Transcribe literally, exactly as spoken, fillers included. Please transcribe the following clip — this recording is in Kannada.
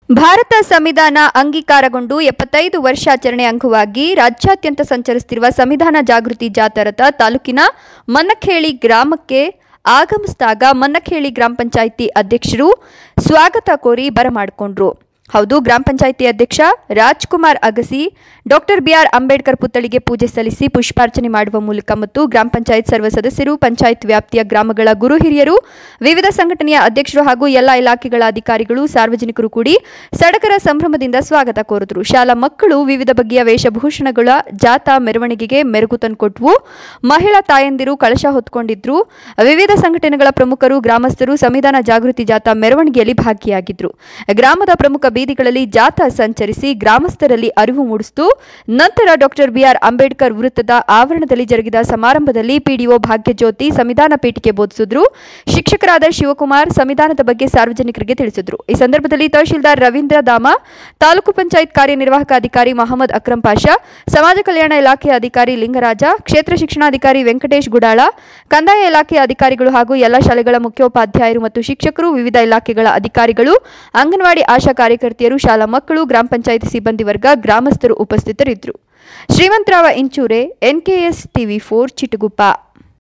ಭಾರತ ಸಂವಿಧಾನ ಅಂಗೀಕಾರಗೊಂಡು ಎಪ್ಪತ್ತೈದು ವರ್ಷಾಚರಣೆ ಅಂಗವಾಗಿ ರಾಜ್ಯಾದ್ಯಂತ ಸಂಚರಿಸುತ್ತಿರುವ ಸಂವಿಧಾನ ಜಾಗೃತಿ ಜಾಥಾ ರಥ ತಾಲೂಕಿನ ಮನ್ನಖೇಳಿ ಗ್ರಾಮಕ್ಕೆ ಆಗಮಿಸಿದಾಗ ಮನ್ನಖೇಳಿ ಗ್ರಾಮ ಪಂಚಾಯಿತಿ ಅಧ್ಯಕ್ಷರು ಸ್ವಾಗತ ಕೋರಿ ಬರಮಾಡಿಕೊಂಡರು. ಹೌದು, ಗ್ರಾಮ ಪಂಚಾಯಿತಿ ಅಧ್ಯಕ್ಷ ರಾಜ್ಕುಮಾರ್ ಅಗಸಿ ಡಾಕ್ಟರ್ ಬಿಆರ್ ಅಂಬೇಡ್ಕರ್ ಪುತ್ಥಳಿಗೆ ಪೂಜೆ ಸಲ್ಲಿಸಿ ಪುಷ್ಪಾರ್ಚನೆ ಮಾಡುವ ಮೂಲಕ ಮತ್ತು ಗ್ರಾಮ ಪಂಚಾಯತ್ ಸರ್ವ ಸದಸ್ಯರು, ಪಂಚಾಯತ್ ವ್ಯಾಪ್ತಿಯ ಗ್ರಾಮಗಳ ಗುರು ಹಿರಿಯರು, ವಿವಿಧ ಸಂಘಟನೆಯ ಅಧ್ಯಕ್ಷರು ಹಾಗೂ ಎಲ್ಲ ಇಲಾಖೆಗಳ ಅಧಿಕಾರಿಗಳು, ಸಾರ್ವಜನಿಕರು ಕೂಡಿ ಸಡಗರ ಸಂಭ್ರಮದಿಂದ ಸ್ವಾಗತ ಕೋರಿದರು. ಶಾಲಾ ಮಕ್ಕಳು ವಿವಿಧ ಬಗೆಯ ವೇಷಭೂಷಣಗಳ ಜಾಥಾ ಮೆರವಣಿಗೆಗೆ ಮೆರುಗು ತಂದುಕೊಟ್ಟವು. ಮಹಿಳಾ ತಾಯಂದಿರು ಕಳಶ ಹೊತ್ತುಕೊಂಡಿದ್ರು. ವಿವಿಧ ಸಂಘಟನೆಗಳ ಪ್ರಮುಖರು, ಗ್ರಾಮಸ್ಥರು ಸಂವಿಧಾನ ಜಾಗೃತಿ ಜಾಥಾ ಮೆರವಣಿಗೆಯಲ್ಲಿ ಭಾಗಿಯಾಗಿದ್ದರು. ಗ್ರಾಮದ ಪ್ರಮುಖ ಬೀದಿಗಳಲ್ಲಿ ಜಾಥಾ ಸಂಚರಿಸಿ ಗ್ರಾಮಸ್ಥರಲ್ಲಿ ಅರಿವು ಮೂಡಿಸಿತು. ನಂತರ ಡಾಕ್ಟರ್ ಬಿಆರ್ ಅಂಬೇಡ್ಕರ್ ವೃತ್ತದ ಆವರಣದಲ್ಲಿ ಜರುಗಿದ ಸಮಾರಂಭದಲ್ಲಿ ಪಿಡಿಒ ಭಾಗ್ಯಜ್ಯೋತಿ ಸಂವಿಧಾನ ಪೀಠಿಕೆ ಬೋಧಿಸಿದ್ರು. ಶಿಕ್ಷಕರಾದ ಶಿವಕುಮಾರ್ ಸಂವಿಧಾನದ ಬಗ್ಗೆ ಸಾರ್ವಜನಿಕರಿಗೆ ತಿಳಿಸಿದರು. ಈ ಸಂದರ್ಭದಲ್ಲಿ ತಹಶೀಲ್ದಾರ್ ರವೀಂದ್ರ ದಾಮ, ತಾಲೂಕು ಪಂಚಾಯತ್ ಕಾರ್ಯನಿರ್ವಾಹಕ ಅಧಿಕಾರಿ ಮಹಮ್ಮದ್ ಅಕ್ರಂ ಪಾಷಾ, ಸಮಾಜ ಕಲ್ಯಾಣ ಇಲಾಖೆಯ ಅಧಿಕಾರಿ ಲಿಂಗರಾಜ, ಕ್ಷೇತ್ರ ಶಿಕ್ಷಣಾಧಿಕಾರಿ ವೆಂಕಟೇಶ್ ಗುಡಾಳ, ಕಂದಾಯ ಇಲಾಖೆಯ ಅಧಿಕಾರಿಗಳು ಹಾಗೂ ಎಲ್ಲ ಶಾಲೆಗಳ ಮುಖ್ಯೋಪಾಧ್ಯಾಯರು ಮತ್ತು ಶಿಕ್ಷಕರು, ವಿವಿಧ ಇಲಾಖೆಗಳ ಅಧಿಕಾರಿಗಳು, ಅಂಗನವಾಡಿ ಆಶಾ ಕಾರ್ಯಕರ್ತೆಯರು, ಶಾಲಾ ಮಕ್ಕಳು, ಗ್ರಾಮ ಪಂಚಾಯಿತಿ ಸಿಬ್ಬಂದಿ ವರ್ಗ, ಗ್ರಾಮಸ್ಥರು ಉಪಸ್ಥಿತರಿದ್ದರು. Shrimantrao Inchure, NKS TV four Chitguppa.